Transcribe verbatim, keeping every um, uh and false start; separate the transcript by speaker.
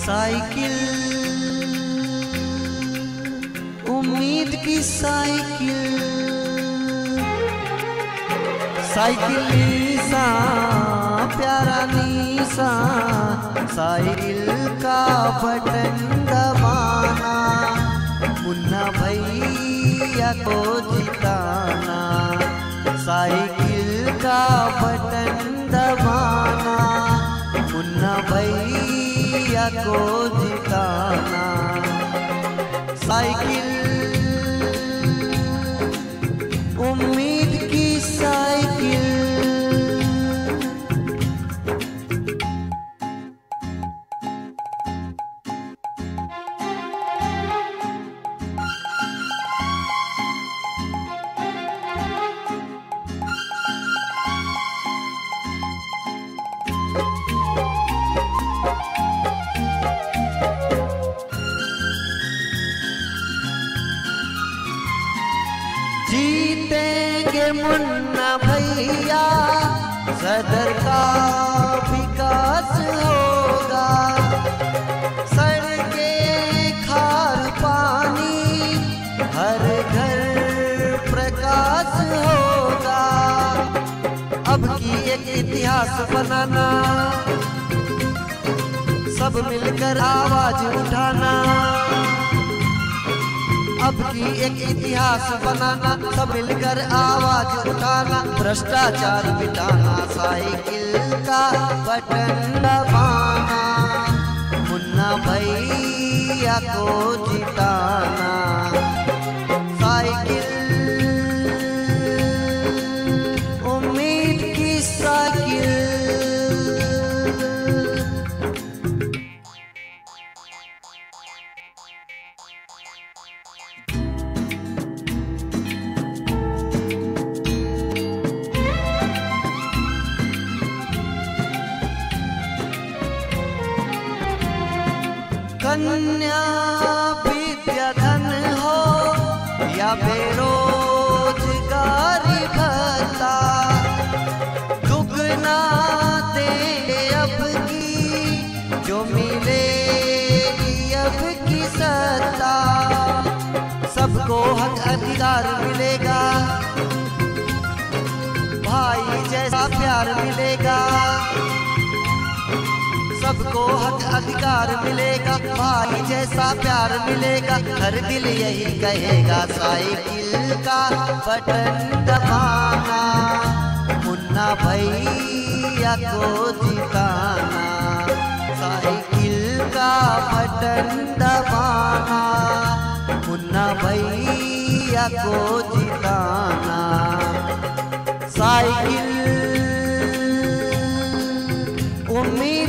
Speaker 1: Cycle उम्मीद की cycle, cycle नीसा प्यारा नीसा, साइकिल का बटन दबाना, मुन्ना भैया को जिताना। साइकिल का बटन दबाना, मुन्ना भैया को जिताना। साइकिल उम्मीद की साइकिल, जीतेंगे मुन्ना भैया, सदर का विकास होगा। सड़कें खार पानी, हर घर प्रकाश होगा। अब की एक इतिहास बनाना, सब मिलकर आवाज उठाना। अब की एक इतिहास बनाना, सब मिलकर आवाज उठाना। भ्रष्टाचार मिटाना, साइकिल का बटन दबाना, मुन्ना भैया को जिताना। साइकिल उम्मीद की साइकिल, कन्या विद्याधन हो या बेरोजगारी भत्ता, दुगना दे अब की जो मिलेगी अब की सत्ता। सबको हक अधिकार मिलेगा, भाई जैसा प्यार मिलेगा। सबको हक अधिकार मिलेगा, भाई जैसा प्यार मिलेगा। हर दिल यही कहेगा, साइकिल का बटन दबाना, मुन्ना भैया को जिताना। साइकिल का बटन दबाना, मुन्ना भैया को जिताना। साइकिल उम्मीद